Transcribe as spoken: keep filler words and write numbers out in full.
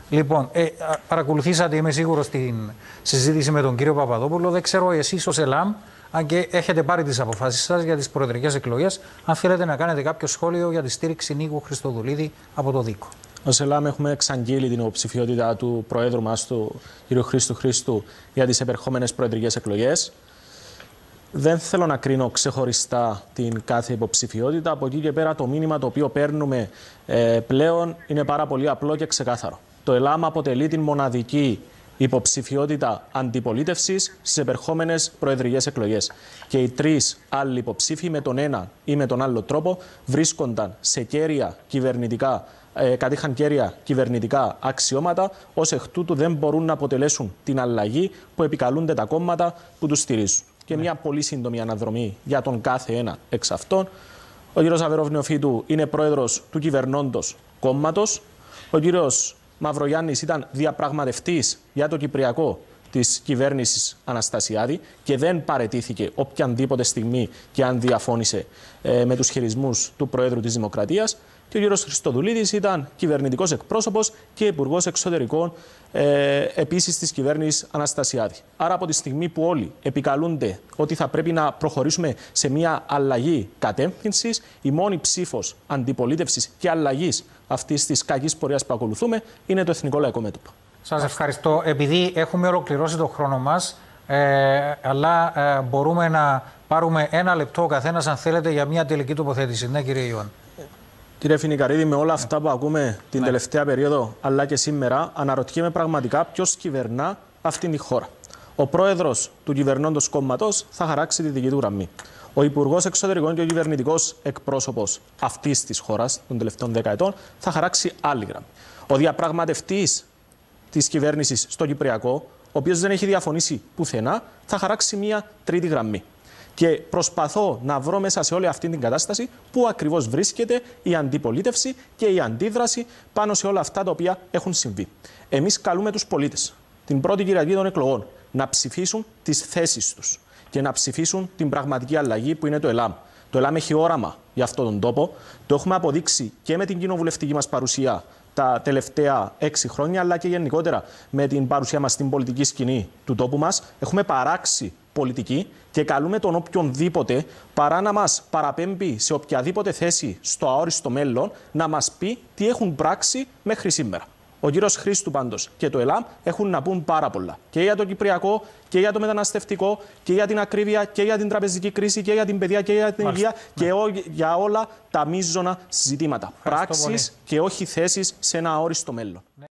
Λοιπόν, ε, παρακολουθήσατε, είμαι σίγουρο, στην συζήτηση με τον κύριο Παπαδόπουλο. Δεν ξέρω εσείς ως ΕΛΑΜ, αν και έχετε πάρει τις αποφάσεις σας για τις προεδρικές εκλογές, αν θέλετε να κάνετε κάποιο σχόλιο για τη στήριξη Νίκου Χριστοδουλίδη από το ΔΥΚΟ. Ως ΕΛΑΜ έχουμε εξαγγείλει την υποψηφιότητα του Προέδρου μας, του κ. Χρήστου Χρήστου, για τις επερχόμενες προεδρικές εκλογές. Δεν θέλω να κρίνω ξεχωριστά την κάθε υποψηφιότητα. Από εκεί και πέρα το μήνυμα το οποίο παίρνουμε ε, πλέον είναι πάρα πολύ απλό και ξεκάθαρο. Το ΕΛΑΜ αποτελεί την μοναδική υποψηφιότητα αντιπολίτευσης στις επερχόμενες προεδρικές εκλογές. Και οι τρεις άλλοι υποψήφοι με τον ένα ή με τον άλλο τρόπο βρίσκονταν σε κέρια κυβερνητικά, ε, κατήχαν κέρια κυβερνητικά αξιώματα, ως εκ τούτου δεν μπορούν να αποτελέσουν την αλλαγή που επικαλούνται τα κόμματα που τους στηρίζουν. Και μια πολύ σύντομη αναδρομή για τον κάθε ένα εξ αυτών. Ο κ. Αβερόφ Νεοφύτου είναι πρόεδρος του κυβερνώντος κόμματος. Ο κ. Μαυρογιάννης ήταν διαπραγματευτής για το Κυπριακό της κυβέρνησης Αναστασιάδη και δεν παραιτήθηκε οποιαδήποτε στιγμή και αν διαφώνησε ε, με τους χειρισμούς του Προέδρου της Δημοκρατίας. Και ο κ. Χριστοδουλίδης ήταν κυβερνητικός εκπρόσωπος και υπουργός εξωτερικών ε, επίσης της κυβέρνησης Αναστασιάδη. Άρα, από τη στιγμή που όλοι επικαλούνται ότι θα πρέπει να προχωρήσουμε σε μια αλλαγή κατεύθυνσης, η μόνη ψήφος αντιπολίτευσης και αλλαγής αυτής της κακής πορείας που ακολουθούμε είναι το Εθνικό Λαϊκό Μέτωπο. Σας ευχαριστώ. Επειδή έχουμε ολοκληρώσει το χρόνο μας, ε, αλλά ε, μπορούμε να πάρουμε ένα λεπτό ο καθένας, αν θέλετε, για μια τελική τοποθέτηση. Ναι, κύριε Ιωάννη. Κύριε Φινικαρίδη, με όλα αυτά που ακούμε την ναι. τελευταία περίοδο, αλλά και σήμερα, αναρωτιέμαι πραγματικά ποιος κυβερνά αυτήν τη χώρα. Ο πρόεδρος του κυβερνώντος κόμματος θα χαράξει τη δική του γραμμή. Ο υπουργός εξωτερικών και ο κυβερνητικός εκπρόσωπος αυτής της χώρας των τελευταίων δέκα ετών θα χαράξει άλλη γραμμή. Ο διαπραγματευτής της κυβέρνησης στο Κυπριακό, ο οποίος δεν έχει διαφωνήσει πουθενά, θα χαράξει μια τρίτη γραμμή. Και προσπαθώ να βρω μέσα σε όλη αυτή την κατάσταση πού ακριβώς βρίσκεται η αντιπολίτευση και η αντίδραση πάνω σε όλα αυτά τα οποία έχουν συμβεί. Εμείς καλούμε τους πολίτες την πρώτη Κυριακή των εκλογών να ψηφίσουν τις θέσεις τους και να ψηφίσουν την πραγματική αλλαγή που είναι το ΕΛΑΜ. Το ΕΛΑΜ έχει όραμα για αυτόν τον τόπο. Το έχουμε αποδείξει και με την κοινοβουλευτική μας παρουσία τα τελευταία έξι χρόνια, αλλά και γενικότερα με την παρουσία μας στην πολιτική σκηνή του τόπου μας. Έχουμε παράξει πολιτική και καλούμε τον οποιονδήποτε, παρά να μας παραπέμπει σε οποιαδήποτε θέση στο αόριστο μέλλον, να μας πει τι έχουν πράξει μέχρι σήμερα. Ο κύριος Χρήστου πάντως και το ΕΛΑΜ έχουν να πούν πάρα πολλά. Και για το Κυπριακό και για το μεταναστευτικό και για την ακρίβεια και για την τραπεζική κρίση και για την παιδεία και για την υγεία και ναι. για όλα τα μείζωνα ζητήματα. Πράξεις και όχι θέσεις σε ένα αόριστο μέλλον.